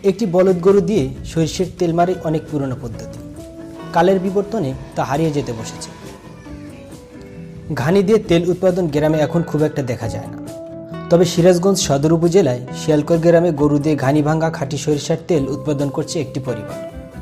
একটি বলদ গরু দিয়ে সরিষার তেল মারে অনেক পুরনো পদ্ধতি। কালের বিবর্তনে তা হারিয়ে যেতে বসেছে। ঘানি দিয়ে তেল উৎপাদন গ্রামে এখন খুব একটা দেখা যায় না। তবে সিরাজগঞ্জ সদর উপজেলায় শিয়ালকর গ্রামে গরু দিয়ে ঘানি ভাঙ্গা খাঁটি সরিষার তেল উৎপাদন করছে একটি পরিবার।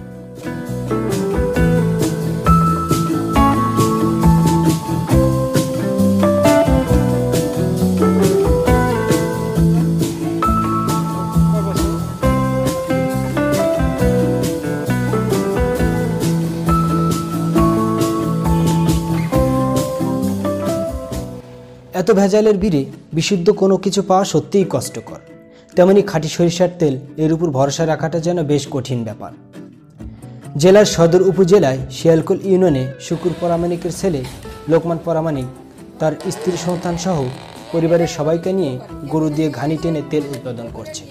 এত ভেজালের ভিড়ে বিশুদ্ধ কোনো কিছু পাওয়া সত্যিই কষ্টকর। তেমনি খাঁটি সরিষার তেল এর উপর ভরসা রাখাটা যেন বেশ কঠিন ব্যাপার। জেলার সদর উপজেলায় শিয়ালকোল ইউনিয়নে শুকুর পরামানিকের ছেলে লোকমান পরামানিক তার স্ত্রী সন্তান সহ পরিবারের সবাইকে নিয়ে গরু দিয়ে ঘানি টেনে তেল উৎপাদন করছে।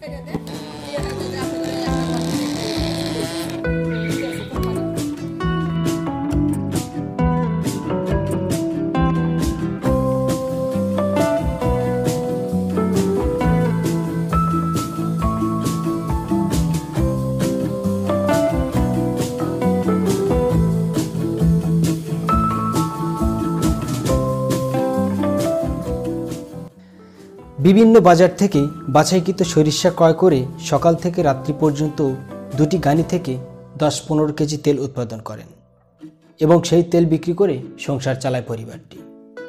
বিভিন্ন বাজার থেকে বাছাইকৃত সরিষা ক্রয় করে সকাল থেকে রাত্রি পর্যন্ত দুটি ঘানি থেকে 10-15 কেজি তেল উৎপাদন করেন এবং সেই তেল বিক্রি করে সংসার চালায় পরিবারটি।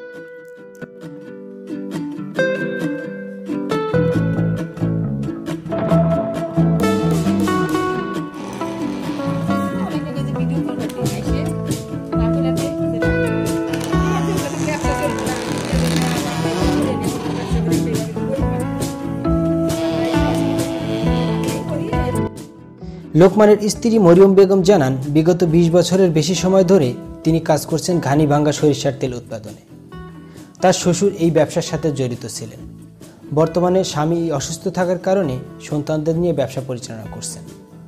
লোকমানের স্ত্রী মরিয়ম বেগম জানান, বিগত 20 বছরের বেশি সময় ধরে তিনি কাজ করছেন ঘানি ভাঙ্গা সরিষার তেল উৎপাদনে। তার শ্বশুর এই ব্যবসার সাথে জড়িত ছিলেন। বর্তমানে স্বামী অসুস্থ থাকার কারণে সন্তানদের নিয়ে ব্যবসা পরিচালনা করছেন।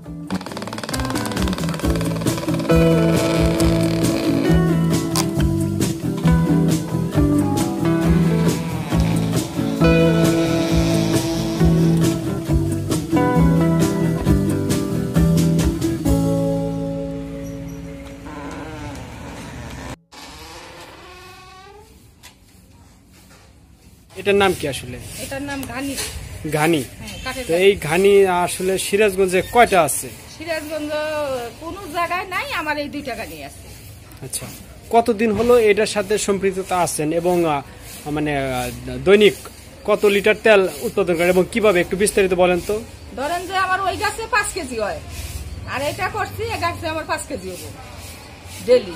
এটার নাম কি আসলে? এটার নাম ঘানি। ঘানি। তো এই ঘানি আসলে সিরাজগঞ্জে কয়টা আছে? সিরাজগঞ্জ কোন জায়গায় নাই, আমার এই 2টা ঘানি আছে। আচ্ছা, কতদিন হলো এটার সাথে সম্পৃক্ততা আছেন এবং মানে দৈনিক কত লিটার তেল উৎপাদন করেন এবং কিভাবে একটু বিস্তারিত বলেন তো। ধরেন যে আমার ওই গাছে 5 কেজি হয়, আর এটা করছি এই গাছে আমার 5 কেজি হবো ডেলি।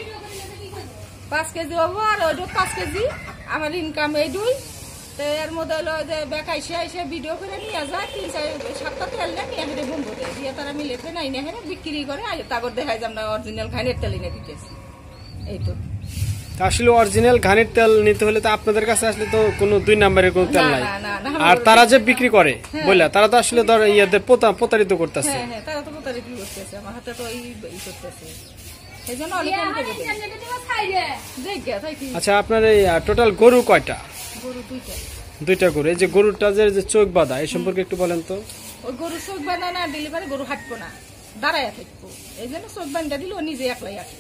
5 কেজি হবো আর ওইটা 5 কেজি আমার ইনকাম এই 2। তো এর মধ্যে হলো যে বেকাইসে এসে ভিডিও করে নিয়ে যায় 3-4-7টা তেল নিয়ে হেঁটে বন্ধু দেয় দিয়ে তারা মিলে নাই না হেঁটে বিক্রি করে তারপর দেখায় যে আমরা অরিজিনাল ঘানির তেল এনে দিতেছি। এই তো আসলে অরিজিনাল ঘানির তেল নিতে হলে তো আপনাদের কাছে আসলে তো কোনো 2 নম্বরের কোনো তেল নাই। আর তারা যে বিক্রি করে বলে তারা তো আসলে ধর ইয়াতে প্রতারিত করতেছে। হ্যাঁ, তারা তো প্রতারিত করতেছে, আমার হাতে তো এই করতেছে। আচ্ছা, আপনার এই টোটাল গরু কয়টা? গরু 2টা গরু। এই যে গরুটা যে চোখ বাঁধা এই সম্পর্কে একটু বলেন তো। ওই গরু চোখ বাঁধা না দিলে পারে গরু হাঁটবো না, দাঁড়ায় থাকবো, এই জন্য চোখ বাঁধা দিল ও নিজে একলাই আসে।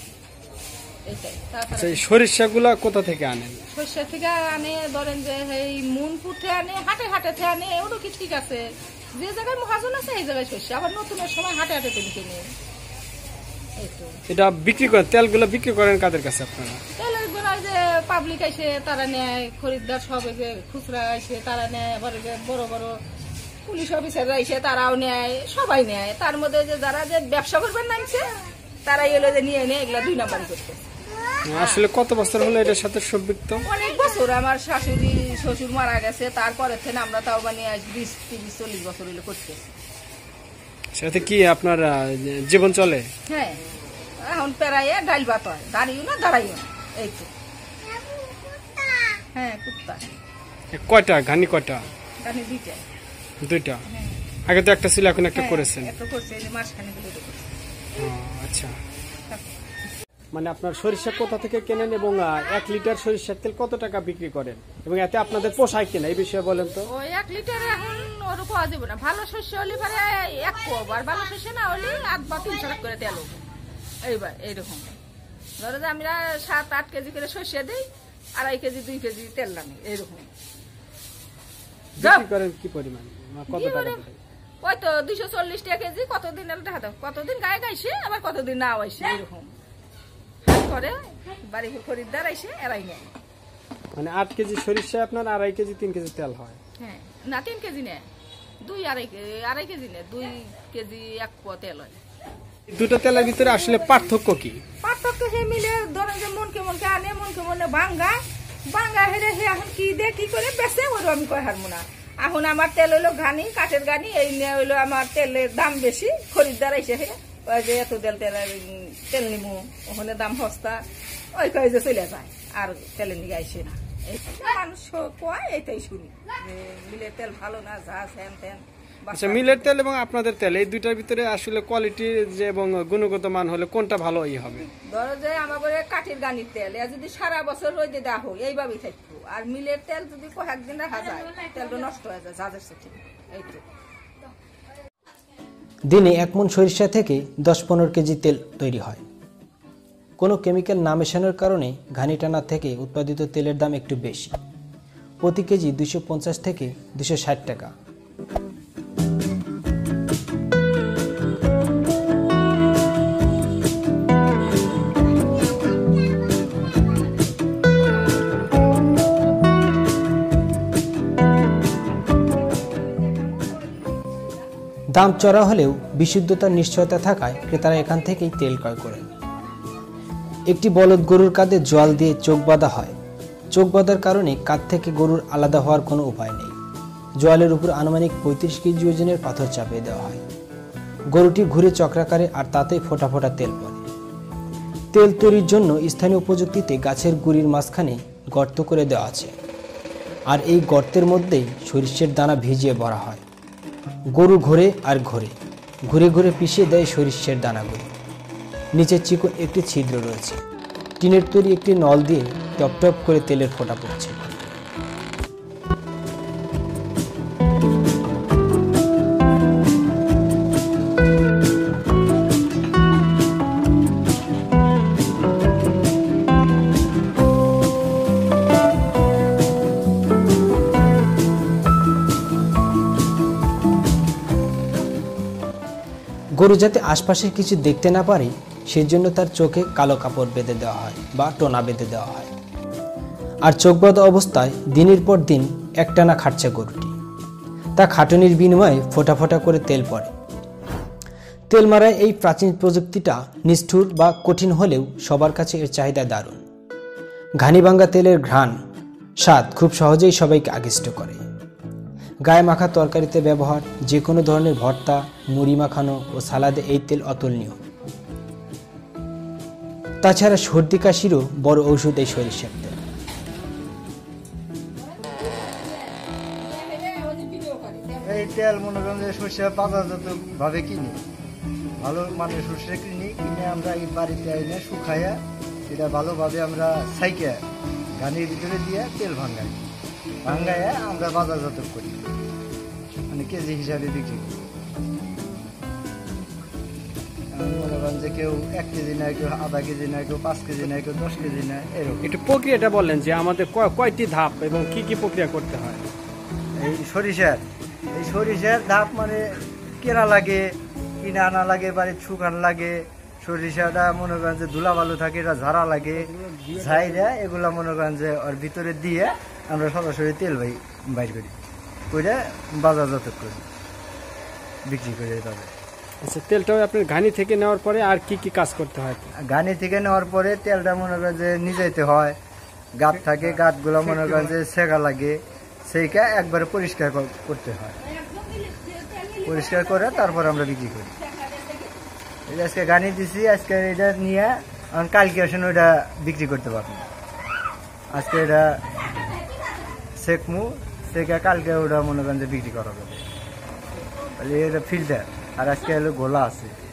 আচ্ছা, এই সরিষাগুলা কোথা থেকে আনেন? সরিষা থেকে আনে, ধরেন যে এই মুনপুর থেকে আনে, হাটে থেকে আনে, ওটা কি ঠিক আছে। যে জায়গায় মহাজন আছে এই জায়গায় সরিষা, আবার নতুনের সময় হাটে তেল কিনে। এটা বিক্রি করেন, তেলগুলো বিক্রি করেন কাদের কাছে আপনারা? তেলের গুলা যে পাবলিক আসে তারা নেয়, খরিদ্দার সব খুচরা আসে তারা নেয়, আবার বড় বড় পুলিশ অফিসাররা এসে তারাও নেয়, সবাই নেয়। তার মধ্যে যে যারা যে ব্যবসা করবেন নামছে তারাই এলো যে নিয়ে নেয়, এগুলা 2 নম্বরই করতে। আসলে কত বছর হলো এটার সাথে সম্পৃক্ত? অনেক বছর। আমার শাশুড়ি শ্বশুর মারা গেছে, তারপরে থেকে আমরা তাও মানে 20-30-40 বছর হলো করতেছি। সাথে কি আপনার জীবন চলে? হ্যাঁ, এখন পেরাইয়ে ডাল ভাত হয়, দাঁড়িয়েও না দাঁড়াইও না। এই তো। হ্যাঁ, কুত্তা। কয়টা ঘানি? কয়টা ঘানি? 2টা। আগে তো একটা ছিল, এখন একটা করেছেন। একটা করছে, এই যে মাসখানেক হলো। আচ্ছা। মানে আপনার সরিষা কোথা থেকে কেনেন এবং 1 লিটার সরিষার তেল কত টাকা বিক্রি করেন এবং এতে আপনাদের পোষায় কিনা এই বিষয়ে বলেন তো। ওই 1 লিটারে এখন ওর পাওয়া যাবে না, ভালো শস্য হলে পরে 1 কোব, আর ভালো শস্য না হলে 8 বা 3 টাকা করে তেল হবে। এইবার এইরকম ধরো যে আমরা 7-8 কেজি করে শস্য দিই, 2.5 কেজি 2 কেজি তেল লাগে এইরকম। বিক্রি করেন কি পরিমাণ, কত টাকা? ওই তো 240 টাকা কেজি, কতদিন দেখা দাও, কতদিন গায়ে গাইছে আবার কতদিন না আইছে এরকম করে বাড়ি খরিদ্দার আইসে এরাই নেয়। মানে 8 কেজি সরিষা আপনার 2.5 কেজি 3 কেজি তেল হয়? হ্যাঁ, না 3 কেজি নেয়, 2-2.5 কেজি নেয়, 2 কেজি 1 পোয়া তেল হয়। দুটো তেলের ভিতরে আসলে পার্থক্য কি? পার্থক্য সে মিলে ধরেন যে মনকে মনকে আনে, মনকে মনে ভাঙ্গা হেরে হে এখন কি দে কি করে বেচে ওরও আমি কই হারমু না। এখন আমার তেল হইলো ঘানি, কাঠের ঘানি, এই নিয়ে হইলো আমার তেলের দাম বেশি, খরিদ্দার আইসে হে ওই যে এত তেল নিমু, ওখানে দাম সস্তা, ওই কয় যে চলে যায় আর তেলের নিয়ে আইসে না। এই মানুষ কয় এইটাই শুনি যে মিলের তেল ভালো না, যা হ্যান ত্যান। আচ্ছা, মিলের তেল এবং আপনাদের তেল এই দুইটার ভিতরে আসলে কোয়ালিটি যে এবং গুণগত মান হলে কোনটা ভালো হবে? ধরো যে আমাদের কাঠের গানির তেল যদি সারা বছর রোদে দেওয়া হয় এইভাবেই থাকবো, আর মিলের তেল যদি কয়েকদিন রাখা যায় তেলটা নষ্ট হয়ে যায় যাদের সাথে। এইটুকু দিনে 1 মণ সরিষা থেকে 10-15 কেজি তেল তৈরি হয়। কোনো কেমিক্যাল না মেশানোর কারণে ঘানি টানা থেকে উৎপাদিত তেলের দাম একটু বেশি, প্রতি কেজি 250 থেকে 260 টাকা। দাম চড়া হলেও বিশুদ্ধতার নিশ্চয়তা থাকায় ক্রেতারা এখান থেকেই তেল ক্রয় করেন। একটি বলদ গরুর কাঁধে জল দিয়ে চোখ বাঁধা হয়। চোখ বাঁধার কারণে কাঁধ থেকে গরুর আলাদা হওয়ার কোনো উপায় নেই। জলের উপর আনুমানিক 35 কেজি ওজনের পাথর চাপিয়ে দেওয়া হয়। গরুটি ঘুরে চক্রাকারে আর তাতেই ফোঁটা ফোঁটা তেল পড়ে। তেল তৈরির জন্য স্থানীয় প্রযুক্তিতে গাছের গুঁড়ির মাঝখানে গর্ত করে দেওয়া আছে, আর এই গর্তের মধ্যেই সরিষার দানা ভিজিয়ে ভরা হয়। গরু ঘোরে আর ঘোরে, ঘুরে ঘুরে পিষিয়ে দেয় সরিষার দানাগুলো। নিচে চিকন একটি ছিদ্র রয়েছে, টিনের তৈরি একটি নল দিয়ে টপ টপ করে তেলের ফোঁটা পড়ছে। গরু যাতে আশপাশের কিছু দেখতে না পারে সেজন্য তার চোখে কালো কাপড় বেঁধে দেওয়া হয় বা টোনা বেঁধে দেওয়া হয়। আর চোখ বাঁধা অবস্থায় দিনের পর দিন একটানা খাটছে গরুটি। তা খাটুনির বিনিময়ে ফোঁটা ফোঁটা করে তেল পড়ে। তেল মারায় এই প্রাচীন প্রযুক্তিটা নিষ্ঠুর বা কঠিন হলেও সবার কাছে এর চাহিদা দারুণ। ঘানি ভাঙ্গা তেলের ঘ্রাণ স্বাদ খুব সহজেই সবাইকে আকৃষ্ট করে। গায়ে মাখা তরকারিতে ব্যবহার, যে কোনো ধরনের ভর্তা, মুড়ি মাখানো ও সালাদে এই তেল অতুলনীয়। তাছাড়া সর্দি কাশিরও বড় ঔষধ এই সরিষার তেল। এই তেল মনে করেন যে সরিষা বাজারজাত ভাবে কিনি, ভালো মানের সরিষা কিনে আমরা এই বাড়িতে এনে শুকাইয়া এটা ভালোভাবে আমরা ছাইকে ঘানির ভিতরে দিয়ে তেল ভাঙ্গাইয়া আমরা বাজারজাত করি, মানে কেজি হিসাবে বিক্রি করি। মনে করেন যে কেউ 1 কেজি নেয়, কেউ আধা কেজি নেয়, কেউ 5 কেজি নেয়, কেউ 10 কেজি নেয়, এরকম। একটু প্রক্রিয়াটা বললেন যে আমাদের কয়টি ধাপ এবং কি কি প্রক্রিয়া করতে হয়? এই সরিষার ধাপ মানে কেনা লাগে, কিনে আনা লাগে, বাড়ির শুকান লাগে। সরিষাটা মনে করেন যে ধুলা বালু থাকে, এটা ঝাড়া লাগে, ঝাইরা এগুলা মনে করেন যে ওর ভিতরে দিয়ে আমরা সরাসরি তেল বাইর করি, করে বাজারজাত করি, বিক্রি করে তবে। আচ্ছা, তেলটাও আপনার ঘানি থেকে নেওয়ার পরে আর কি কি কাজ করতে হয়? ঘানি থেকে নেওয়ার পরে তেলটা মনে করেন যে নিজাইতে হয়, গাঁত থাকে, গাঁতগুলো মনে করেন যে সেকা লাগে, সেইটা একবারে পরিষ্কার করতে হয়। পরিষ্কার করে তারপর আমরা বিক্রি করি। এই আজকে গানি দিছি, আজকে এটা নিয়ে কালকে আসেন ওইটা বিক্রি করতে পারবো। আজকে এটা সেকমু, সেকা কালকে ওটা মনে করেন যে বিক্রি করা যাবে। এটা ফিল্টার, আর আজকে হলো গোলা আছে।